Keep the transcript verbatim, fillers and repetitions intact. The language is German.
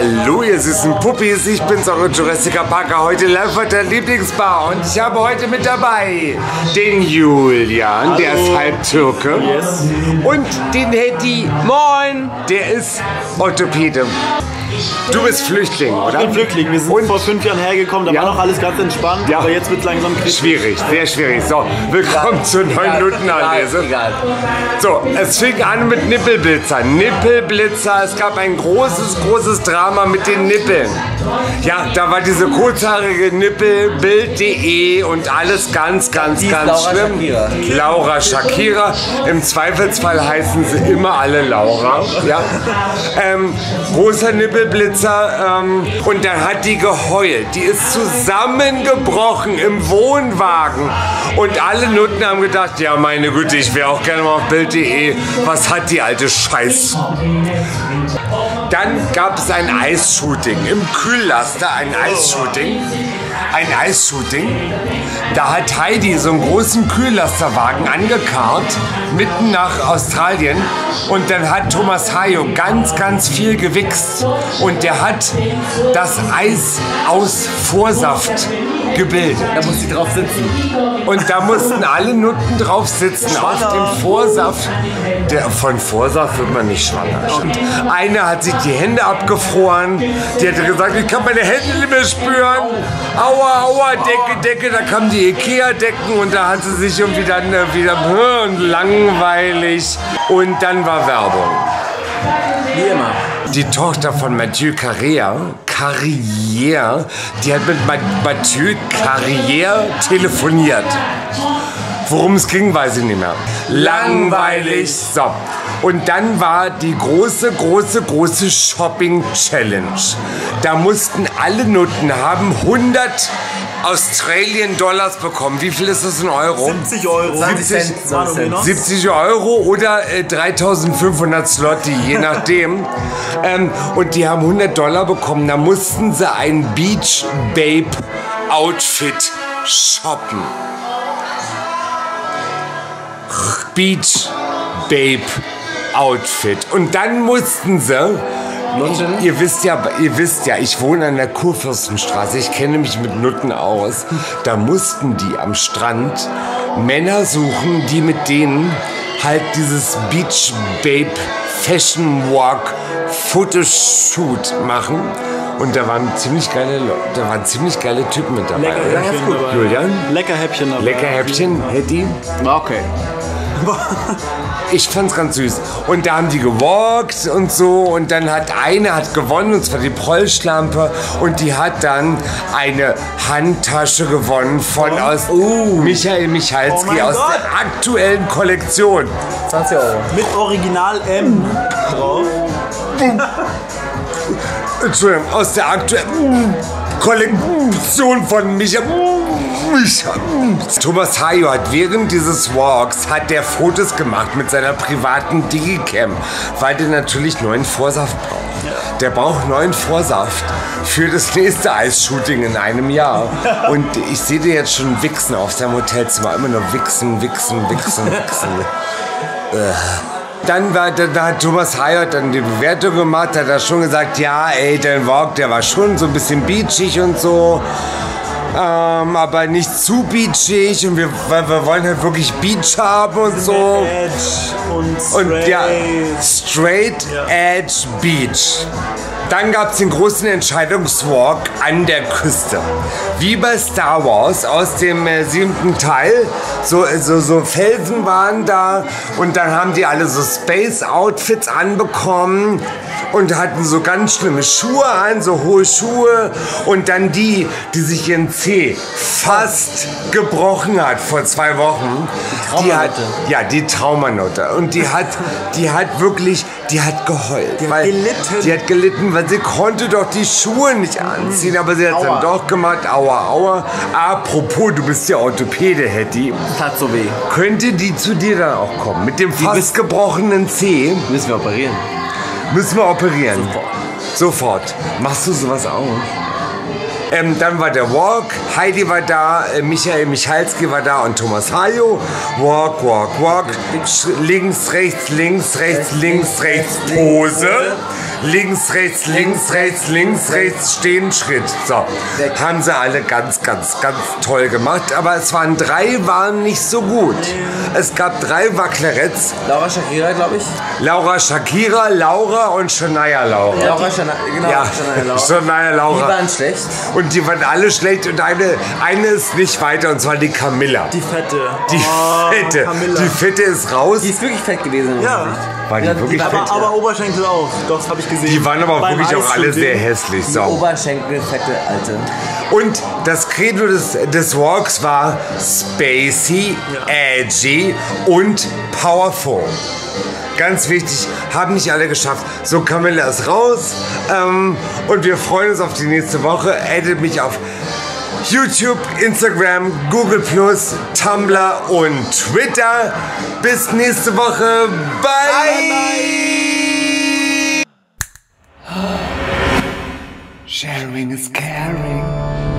Hallo, ihr süßen Puppis, ich bin's, eure Jurassica Parker, heute live von der Lieblingsbar und ich habe heute mit dabei den Julian, Hallo. Der ist halb Türke, yes. Und den Heddy, moin, der ist Orthopäde. Du bist Flüchtling, oder? Ich bin Flüchtling. Wir sind und? vor fünf Jahren hergekommen, da ja. war noch alles ganz entspannt, ja. aber jetzt wird es langsam kritisch. Schwierig, sehr schwierig. So, willkommen ja. zur neuen Minuten-Anlese. So, es fing an mit Nippelblitzer. Nippelblitzer, es gab ein großes, großes Drama mit den Nippeln. Ja, da war diese kurzhaarige Nippel, Bild punkt de und alles ganz, ganz, Die ganz Laura schlimm. Shakira. Laura Shakira. Im Zweifelsfall heißen sie immer alle Laura. Ja. Ähm, großer Nippel. Blitzer ähm, und dann hat die geheult. Die ist zusammengebrochen im Wohnwagen und alle Nutten haben gedacht, ja meine Güte, ich wäre auch gerne mal auf Bild punkt de. Was hat die alte Scheiß? Dann gab es ein Eisshooting im Kühllaster, ein Eisshooting. Ein Eisshooting. Da hat Heidi so einen großen Kühllasterwagen angekarrt, mitten nach Australien. Und dann hat Thomas Hayo ganz, ganz viel gewichst. Und der hat das Eis aus Vorsaft gebildet. Da muss sie drauf sitzen. Und da mussten alle Nutten drauf sitzen, auf dem Vorsaft. Der, von Vorsaft wird man nicht schwanger. Und eine hat sich die Hände abgefroren. Die hat gesagt, ich kann meine Hände nicht mehr spüren. Aua, aua, Decke, Decke. Da kamen die Ikea-Decken und da hat sie sich irgendwie dann wieder langweilig. Und dann war Werbung. Wie immer. Die Tochter von Mathieu Carrière, Carrière, die hat mit Mathieu Carrière telefoniert. Worum es ging, weiß ich nicht mehr. Langweilig. So. Und dann war die große, große, große Shopping-Challenge. Da mussten alle Nutten haben hundert Australian Dollars bekommen. Wie viel ist das in Euro? siebzig Euro. siebzig, siebzig Euro oder äh, dreitausendfünfhundert Slotty, je nachdem. ähm, und die haben hundert Dollar bekommen. Da mussten sie ein Beach Babe Outfit shoppen. Beach Babe Outfit. Und dann mussten sie, ich, ihr wisst ja, ihr wisst ja, ich wohne an der Kurfürstenstraße, ich kenne mich mit Nutten aus. Da mussten die am Strand Männer suchen, die mit denen halt dieses Beach Babe Fashion Walk Fotoshoot machen. Und da waren ziemlich geile, da waren ziemlich geile Typen mit dabei. Lecker Häppchen dabei. Julian? Lecker Häppchen dabei. Lecker Häppchen, Hetty? Okay. Ich fand's ganz süß. Und da haben die gewalkt und so. Und dann hat eine hat gewonnen, und zwar die Prollschlampe. Und die hat dann eine Handtasche gewonnen von oh. aus uh. Michael Michalski oh aus Gott. der aktuellen Kollektion. zwanzig Euro. Mit Original M drauf. Entschuldigung, aus der aktuellen Kollektion von Michael. Thomas Hayo hat während dieses Walks hat der Fotos gemacht mit seiner privaten Digicam, weil der natürlich neuen Vorsaft braucht. Ja. Der braucht neuen Vorsaft für das nächste Eisshooting in einem Jahr. Und ich sehe dir jetzt schon wichsen auf seinem Hotelzimmer. Immer nur wichsen, wichsen, wichsen, wichsen. Dann war, da, da hat Thomas Hayo dann die Bewertung gemacht, hat er schon gesagt, ja, ey, der Walk, der war schon so ein bisschen beachig und so. Ähm, aber nicht zu beachig und wir, weil wir wollen halt wirklich Beach haben und so. Edge und straight. Und ja, straight Edge Beach. Dann gab es den großen Entscheidungswalk an der Küste. Wie bei Star Wars aus dem äh, siebten Teil. So, so, so Felsen waren da und dann haben die alle so Space-Outfits anbekommen und hatten so ganz schlimme Schuhe an, so hohe Schuhe. Und dann die, die sich ihren Zeh fast gebrochen hat vor zwei Wochen. Die, die hat, ja, die Traumanotte. Und die hat, die hat wirklich, die hat geheult. Die hat weil, gelitten. Die hat gelitten, weil sie konnte doch die Schuhe nicht anziehen. Aber sie hat es dann doch gemacht. Aua, aua. Apropos, du bist ja Orthopäde, Hetty. Das hat so weh. Könnte die zu dir dann auch kommen? Mit dem fast gebrochenen Zeh? Müssen wir operieren. Müssen wir operieren. Sofort. Sofort. Machst du sowas auch? Ähm, dann war der Walk, Heidi war da, äh, Michael Michalski war da und Thomas Hayo. Walk, walk, walk. Sch links, rechts, links, rechts, links, rechts, Pose. links, rechts, links, rechts, links, rechts, stehen, Schritt. So, haben sie alle ganz, ganz, ganz toll gemacht. Aber es waren drei, waren nicht so gut. Es gab drei Wackleretts. Laura Shakira, glaube ich. Laura Shakira, Laura und Shania Laura. Laura Shania, genau. Ja, Shania Laura. Shania Laura. Die waren schlecht. Und die waren alle schlecht und eine, eine ist nicht weiter und zwar die Camilla. Die Fette. Die oh, Fette. Camilla. Die Fette ist raus. Die ist wirklich fett gewesen. Ja. War die Ja, wirklich die war fett? Aber, aber Oberschenkel auch. Doch, das habe ich gesehen. Die waren aber Beim wirklich auch alle sehr Eisshooting. hässlich. Die So. Oberschenkelfette Alte. Und das Credo des, des Walks war spacey, Ja. edgy und powerful. Ganz wichtig, haben nicht alle geschafft. So, Camilla ist raus. Ähm, und wir freuen uns auf die nächste Woche. Addet mich auf YouTube, Instagram, Google Plus, Tumblr und Twitter. Bis nächste Woche. Bye! Bye, bye. Sharing is caring.